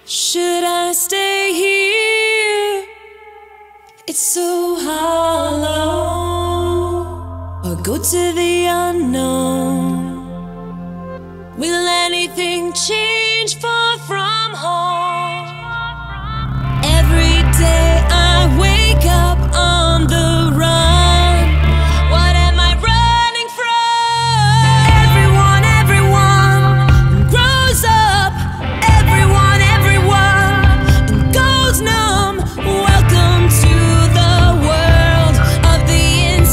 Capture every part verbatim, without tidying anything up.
Should I stay here? It's so hollow. Or go to the unknown? Will anything change far from home? Every day I wake up on the run. What am I running from? Everyone, everyone grows up. Everyone, everyone goes numb. Welcome to the world of the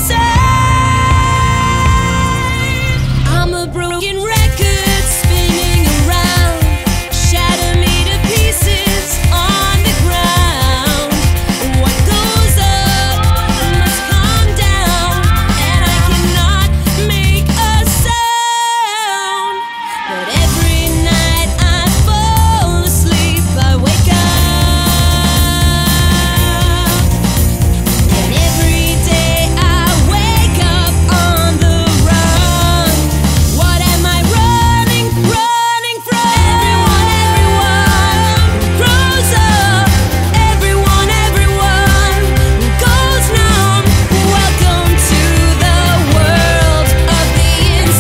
insane. I'm a broken record spinning around. Shatter me to pieces on the ground. What goes up must come down, and I cannot make a sound. But every night I fall asleep, I wake up. And every day I wake up on the run. What am I running, running from? Everyone, everyone grows up. Everyone, everyone goes numb. Welcome to the world of the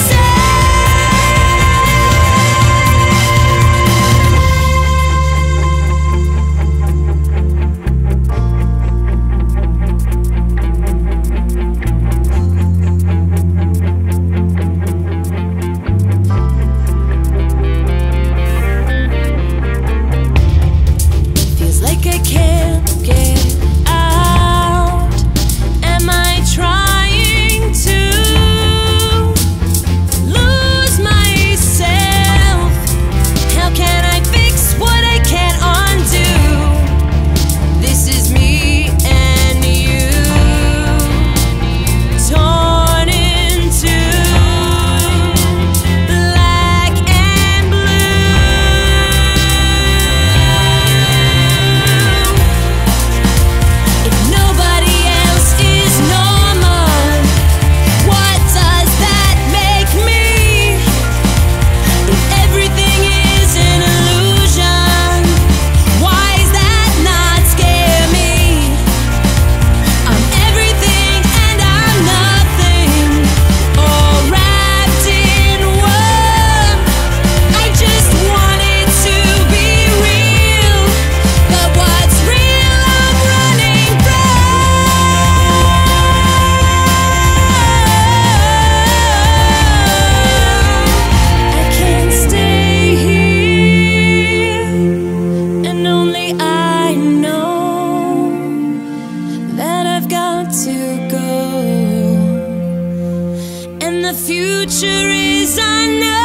Feels like I can't get out. Am I trying to lose myself? How can I fix what I can't undo? This is me and you, torn in two, black and blue. If nobody else is normal, what does that make me? If everything is an illusion, why is that not scare me? I'm everything and I'm nothing, all wrapped in one. I just want it to be real, but what's real I'm running from. I can't stay here, and only I know that I've got to go, and the future is unknown.